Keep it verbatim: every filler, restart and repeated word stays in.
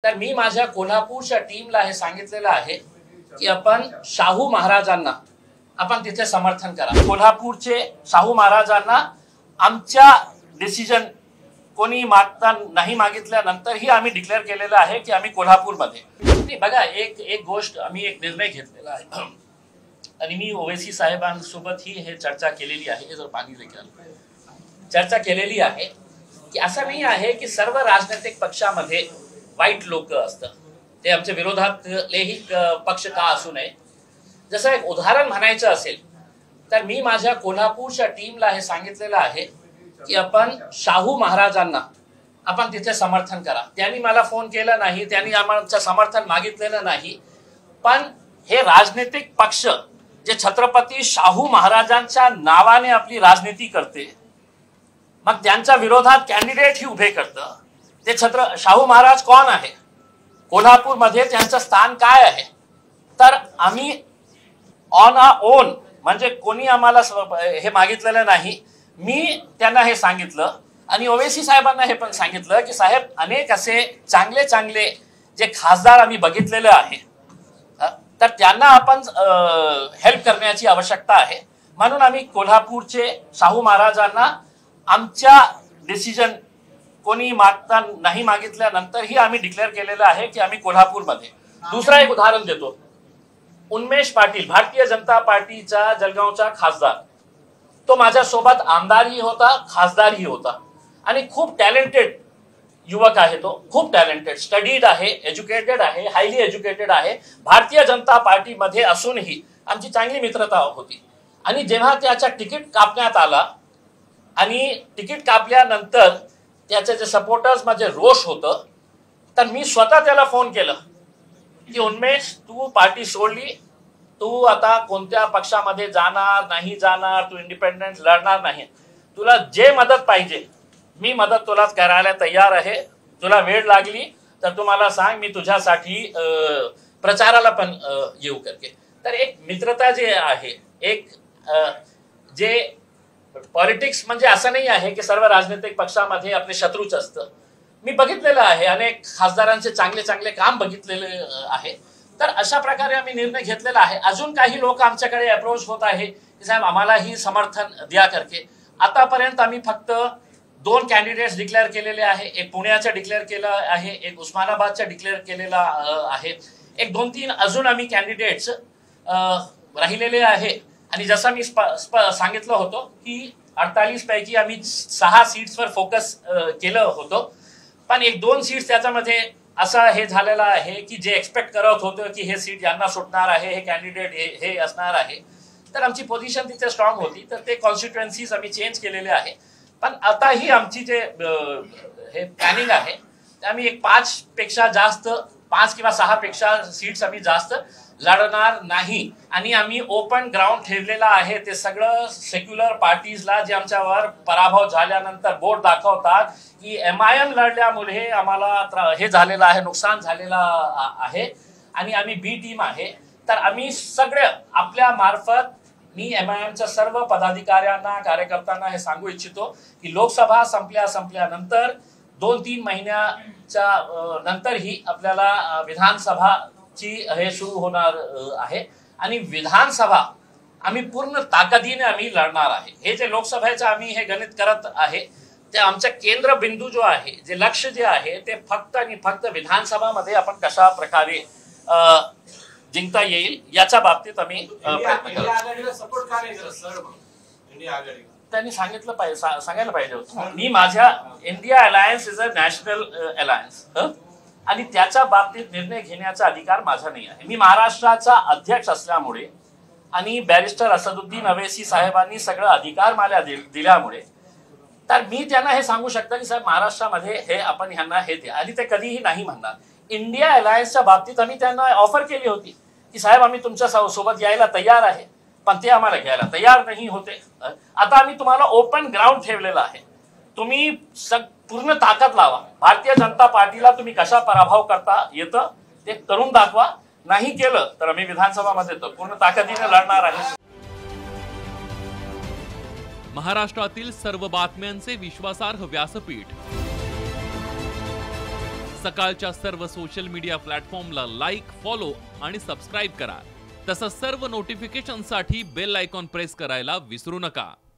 तर मी माझ्या कोल्हापूरच्या टीमला हे सांगितलेलं आहे की आपण शाहू महाराजांना आपण तिथे समर्थन करा। कोल्हापूरचे शाहू महाराजांना आमच्या डिसिजन कोणी मागता नाही मागितल्यानंतरही आम्ही डिक्लेअर केलेलं आहे की आम्ही कोल्हापूरमध्ये बघा एक एक गोष्ट आम्ही एक निर्णय घेतलेला आहे आणि मी ओवेसी साहेबांसोबत ही हे चर्चा केलेली आहे। जर पाणी लेखन चर्चा केलेली आहे की असं नाही आहे की सर्व राजनैतिक पक्षामध्ये वाईट लोक असतात, ते आमच्या विरोधातलेही पक्ष का असू नये। जसं एक उदाहरण म्हणायचं असेल तर मी माझ्या कोल्हापूरच्या टीमला हे सांगितलेलं आहे की आपण शाहू महाराजांना आपण तिथे समर्थन करा। त्यांनी मला फोन केला नाही, त्यांनी आमचं समर्थन मागितलेलं नाही, पण हे राजनैतिक पक्ष जे छत्रपती शाहू महाराजांच्या नावाने आपली राजनीती करते, मग त्यांच्या विरोधात कॅन्डिडेट ही उभे करतं। ते छत्र शाहू महाराज कोण आहे, कोल्हापूरमध्ये त्यांचं स्थान काय आहे, तर आम्ही ऑन अ ओन म्हणजे कोणी आम्हाला हे मागितलेलं नाही। मी त्यांना हे सांगितलं आणि ओवेसी साहेबांना हे पण सांगितलं की साहेब अनेक असे चांगले चांगले जे खासदार आम्ही बघितलेले आहे, तर त्यांना आपण हेल्प करण्याची आवश्यकता आहे। म्हणून आम्ही कोल्हापूरचे शाहू महाराजांना आमच्या डिसिजन कोणी मागता नाही मागितल्यानंतरही आम्ही डिक्लेअर केलेलं आहे की आम्ही कोल्हापूरमध्ये। दुसरा एक उदाहरण देतो, उन्मेष पाटील भारतीय जनता पार्टीचा जळगावचा खासदार, तो माझ्यासोबत आमदारही होता खासदारही होता आणि खूप टॅलेंटेड युवक आहे। तो खूप टॅलेंटेड स्टडीड आहे, एज्युकेटेड आहे, हायली एज्युकेटेड आहे। भारतीय जनता पार्टीमध्ये असूनही आमची चांगली मित्रता होती आणि जेव्हा त्याचा तिकीट कापण्यात आला आणि तिकीट कापल्यानंतर त्याचे जे सपोर्टर्स मध्ये रोष होतं, तर मी स्वतः त्याला फोन केलं की उन्मेष तू पार्टी सोडली, तू आता कोणत्या पक्षामध्ये जाणार नाही जाणार, तू इंडिपेंडेंट लढणार नाही, तुला जे मदत पाहिजे मी मदत तुला करायला तयार आहे। तुला वेळ लागली तर तू मला सांग, मी तुझ्यासाठी प्रचाराला पण येऊ करके। तर एक मित्रता जे आहे, एक जे पॉलिटिक्स म्हणजे असं नाही आहे की सर्व राजनैतिक पक्षामध्ये आपले शत्रूच असतं। मी बघितलेलं आहे, अनेक खासदारांचे चांगले चांगले काम बघितलेले आहे, तर अशा प्रकारे आम्ही निर्णय घेतलेला आहे। अजून काही लोक आमच्याकडे अप्रोच होत आहे की साहेब आम्हालाही समर्थन द्या करके। आतापर्यंत आम्ही फक्त दोन कॅन्डिडेट्स डिक्लेअर केलेले आहे, एक पुण्याचं डिक्लेअर केलं आहे, एक उस्मानाबादचं डिक्लेअर केलेला आहे, एक दोन तीन अजून आम्ही कॅन्डिडेट्स राहिलेले आहे। आणि जसं मी सांगितलं होतं की अडतालीस पैकी आम्ही सहा सीट्सवर फोकस केलं होतं, पण एक दोन सीट्स त्याच्यामध्ये असं हे झालेलं आहे की जे एक्सपेक्ट करत होतं की हे सीट यांना सुटणार आहे, हे कॅन्डिडेट हे हे असणार आहे, तर आमची पोझिशन तिथे स्ट्रॉंग होती, तर ते कॉन्स्टिट्युएन्सीज आम्ही चेंज केलेले आहे। पण आताही आमची जे हे प्लॅनिंग आहे ते आम्ही एक पाच पेक्षा जास्त पाच किंवा सहा पेक्षा सीट्स आम्ही जास्त लढणार नाही आणि आम्ही ओपन ग्राउंड ठेवलेला आहे। ते सगळं सेक्युलर पार्टीजला जे आमच्यावर पराभव झाल्यानंतर बोट दाखवतात की एम आय एम लढल्यामुळे आम्हाला हे झालेलं आहे, नुकसान झालेलं आहे आणि आम्ही बी टीम आहे, तर आम्ही सगळे आपल्या मार्फत मी एम आय एमच्या सर्व पदाधिकाऱ्यांना कार्यकर्त्यांना हे सांगू इच्छितो की लोकसभा संपल्या संपल्यानंतर दोन तीन महिन्याच्या नंतरही आपल्याला विधानसभाची हे सुरू होणार आहे आणि विधानसभा आम्ही पूर्ण ताकदीने आम्ही लढणार आहे। हे जे लोकसभेचं आम्ही हे गणित करत आहे ते आमचा केंद्र बिंदू जो आहे, जे लक्ष जे आहे ते फक्त आणि फक्त विधानसभामध्ये आपण कशा प्रकारे जिंकता येईल याच्या बाबतीत आम्ही त्यांनी सांगितलं पाहिजे, सांगायला पाहिजे होतं। मी माझ्या India alliance is a national alliance आणि त्याच्या बाबतीत निर्णय घेण्याचा अधिकार माझा नाही आहे। मी महाराष्ट्राचा अध्यक्ष असल्यामुळे आणि बॅरिस्टर असदुद्दीन अवैसी साहेबांनी सगळं अधिकार मला दिल्यामुळे तर मी त्यांना हे सांगू शकतो की साहेब महाराष्ट्रामध्ये हे आपण ह्यांना हे द्या, आणि ते कधीही नाही म्हणणार। इंडिया अलायन्सच्या बाबतीत आम्ही त्यांना ऑफर केली होती की साहेब आम्ही तुमच्या सोबत यायला तयार आहे, पण ते आम्हाला घ्यायला तयार नाही होते। आता आम्ही तुम्हाला ओपन ग्राउंड ठेवलेला आहे, तुम्ही पूर्ण ताकद लावा। भारतीय जनता पार्टीला तुम्ही कशा पराभव करता येतं ते करून दाखवा, नाही केलं तर आम्ही विधानसभामध्ये पूर्ण ताकदीने लढणार आहे। महाराष्ट्रातील सर्व बातम्यांचे विश्वासार्ह व्यासपीठ सकाळच्या सर्व सोशल मीडिया प्लॅटफॉर्मला लाईक, फॉलो आणि सबस्क्राईब करा. तसंच सर्व नोटिफिकेशनसाठी बेल आयकॉन प्रेस करायला विसरू नका.